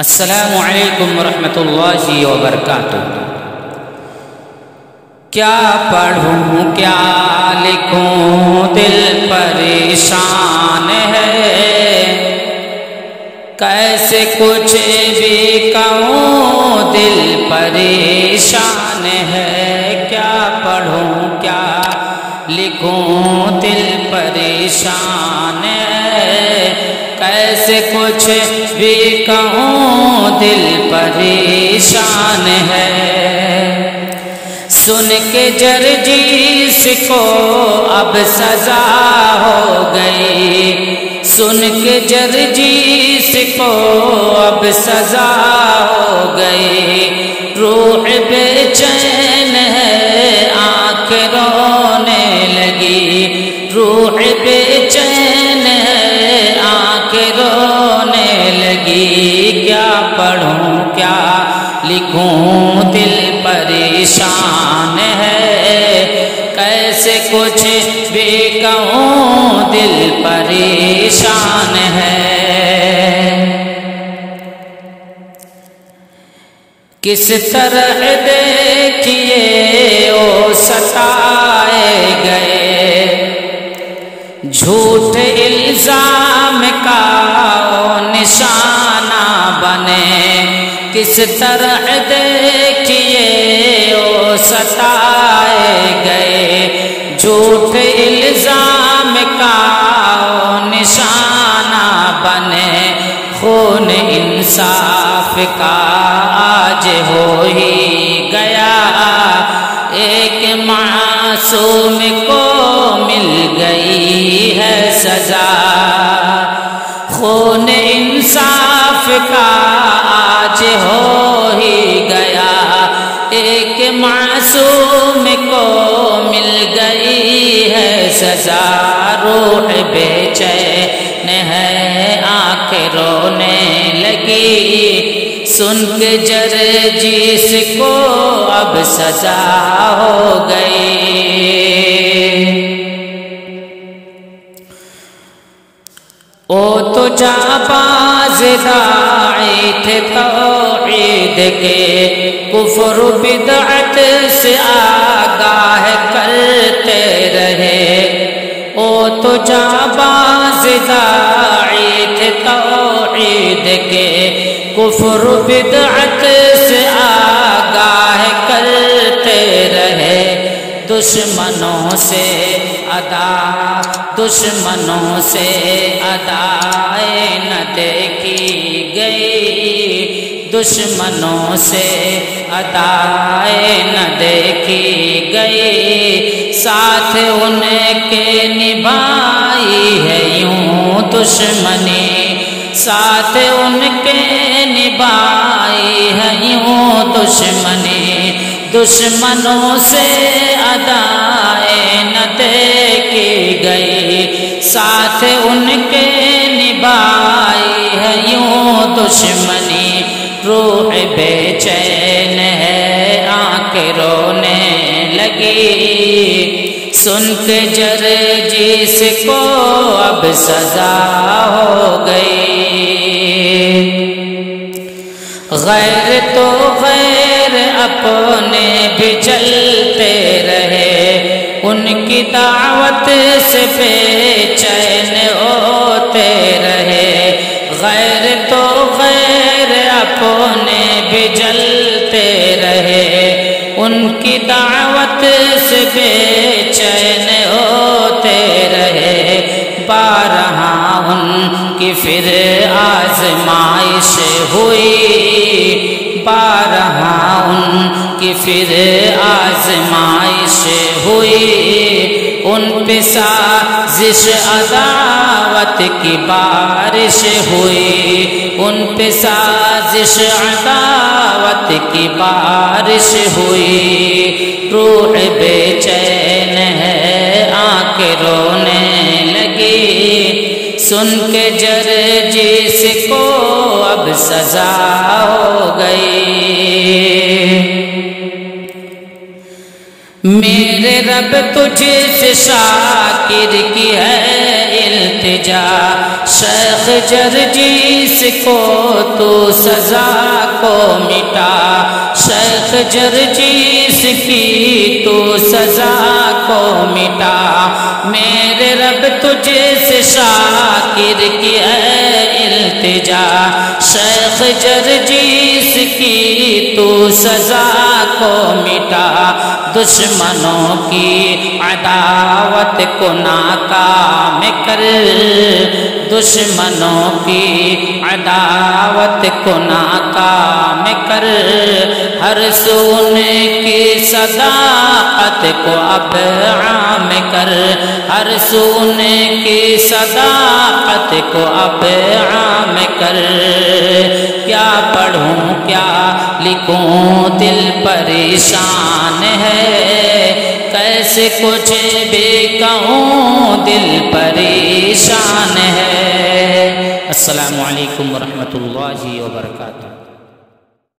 السلام علیکم ورحمۃ اللہ وبرکاتہ۔ کیا پڑھوں کیا لکھوں دل پریشان ہے، کیسے کچھ بھی کہوں دل پریشان ہے۔ کیا پڑھوں کیا لکھوں دل پریشان ہے، کیسے کچھ بھی کہوں دل پریشان ہے۔ سن کے جرجیس کو اب سزا ہو گئی، سن کے جرجیس کو اب سزا ہو گئی۔ روح بے چین ہے آنکھ رونے لگی، روح بے چین ہے آنکھ رونے لگی۔ کیا پڑھوں کیا لکھوں دل پریشان ہے، کیسے کچھ بھی کہوں دل پریشان ہے۔ کس طرح دیکھیے وہ ستائے گئے، جھوٹ الزام کا وہ نشانہ بنے۔ کس طرح دیکھیے وہ ستائے گئے، جھوٹ الزام کا وہ نشانہ بنے۔ خون انصاف کا آج ہو ہی گیا، ایک معصوم کو مل گئی ہے سزا۔ خون انصاف کا آج ہو ہی گیا، ایک معصوم کو مل گئی ہے سزا۔ روح بے چین ہے آنکھ رونے لگی، سن کے جرجیس کو اب سزا ہو گئی۔ او تو جانباز داعی تھے توحید کے، کفر بدعت سے آگاہ کرتے رہے۔ او تو جانباز داعی تھے توحید کے، کفر بدعت سے آگاہ کرتے رہے۔ دشمنوں سے ادا، دشمنوں سے ادائے نہ دیکھی گئی، دشمنوں سے ادائے نہ دیکھی گئی۔ ساتھ ان کے نبھائی ہے یوں دشمنی، ساتھ ان کے نبھائی ہے یوں دشمنی۔ دشمنوں سے ادائے نہ دیکھی گئی، ساتھ ان کے نبھائی ہے یوں دشمنی۔ روح بے چین ہے آنکھ رونے لگی، سن کے جرجیس کو اب سزا ہو گئی۔ غیر تو غیر اپنے بھی چلتے رہے، ان کی دعوت سے بے چین ہوتے رہے۔ غیر تو غیر اپنے بھی جلتے رہے، ان کی دعوت سے بے چین ہوتے رہے۔ بارہا ان کی پھر آزمائش ہوئی، بارہا ان کی پھر آزمائش ہوئی۔ ان پہ سازش عداوت کی بارش ہوئی، ان پہ سازش عداوت کی بارش ہوئی۔ روح بے چین ہے آنکھ رونے لگی، سن کے جرجیس کو اب سزا ہو گئی۔ میرے رب تجھے سے شاکر کی ہے التجا، شیخ جرجیس کو تو سزا کو مٹا، شیخ جرجیس کی تو سزا کو مٹا، میرے رب تجھے سے شاکر کی ہے التجا، شیخ جرجیس کی تو سزا کو مٹا، دشمنوں کی عداوت کو ناکام کر، دشمنوں کی عداوت کو ناکام کر، ہر سونے کی صداقت کو اب عام کر، ہر سونے کی صداقت کو اب عام کر، کیا پڑھوں کیا لکھوں دل پریشان ہے، کیسے کچھ بھی کہوں دل پریشان ہے۔ السلام علیکم ورحمۃ اللہ وبرکاتہ۔